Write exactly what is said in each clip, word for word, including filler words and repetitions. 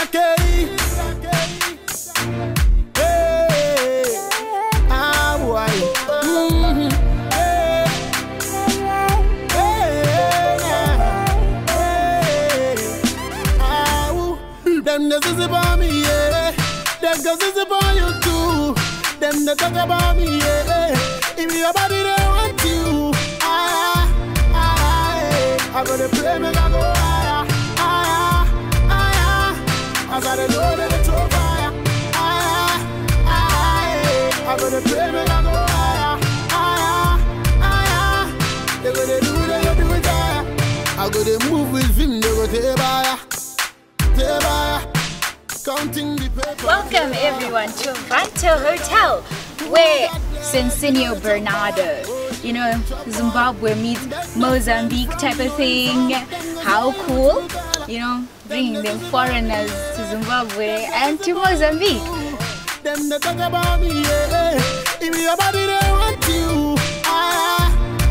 Hey, ah boy. Mm-hmm. Hey, hey, hey, ah woo. Them the is about me, yeah. Them girls is about you too. Them they talk about me, yeah. If your body they want you, ah, ah, hey. I gotta pray, make I go higher, higher, higher. I gotta know that it's on fire, higher, higher. I gotta pray, make I go higher, higher, higher. They gonna do, they gonna do it higher. I gotta move with him, they go take fire, take fire. Counting the paper. Welcome everyone to Avianto Hotel, where Cecinio Bernardo, you know, Zimbabwe meets Mozambique type of thing. How cool, you know, bringing them foreigners to Zimbabwe and to Mozambique. Them they talk about me, yeah. If your body they want you, ah,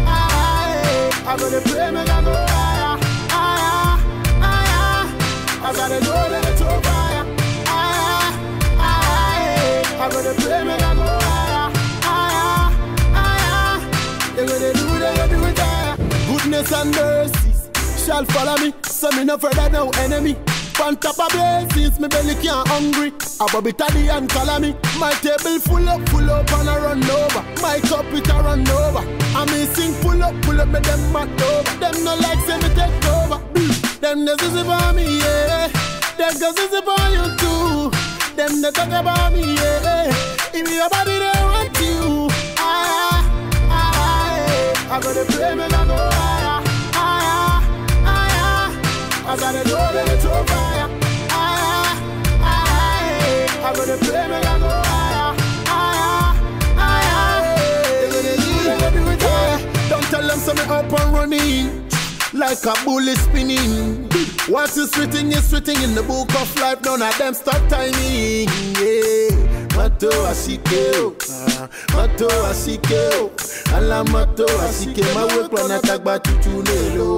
ah, I gotta pray, make I go higher, higher, higher. I gotta know that it's on fire, higher, higher. I gotta pray, make I go higher, higher, higher. They gonna do, they gonna do it higher. Goodness and mercies shall follow me, so me no further no enemy. On top of blessings, my belly can't hungry. Above it at the and color me. My table full up, full up and I run over. My cup it a run over. I me sing pull up, pull up, me them mat over. Them no like say me take over. Them the is about me, yeah. Them girls is about you too. Them they talk about me, yeah. If your body they want you, ah, ah, ah. I gotta pray, me I go higher, higher, higher. I gotta know that it's on fire, higher, higher. I gotta pray, me I go higher, higher, higher. They gonna do, they gonna do it higher. Don't tell them something up and running like a bullet spinning. What is written is written in the book of life. None of them stop timing. Yeah. Mato asikeo, mato asikeo, ala mato asike. My work plan attack but you lelo.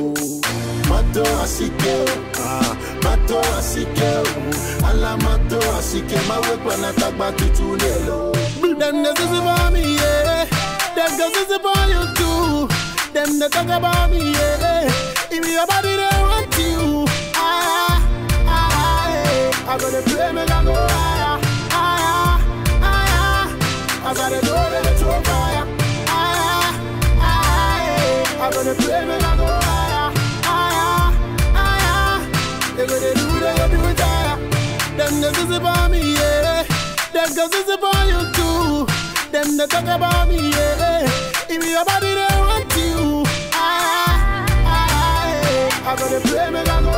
Mato asikeo, mato asikeo, ala mato asike. My work plan attack but you lelo. Them this is about me, yeah. Them girls is about you too. Them they talk about me, yeah. If your body they want you, ah, ah, hey. I gotta pray, make I go higher, higher, higher. I gotta know that it's on fire, higher, higher. I gotta pray, make I go higher, higher, higher. They gonna do, they gonna do it higher. Them this is about me, yeah. Them girls is about you too. Them they talk about me, yeah. If your body they want you, ah, ah, I gotta pray, make I go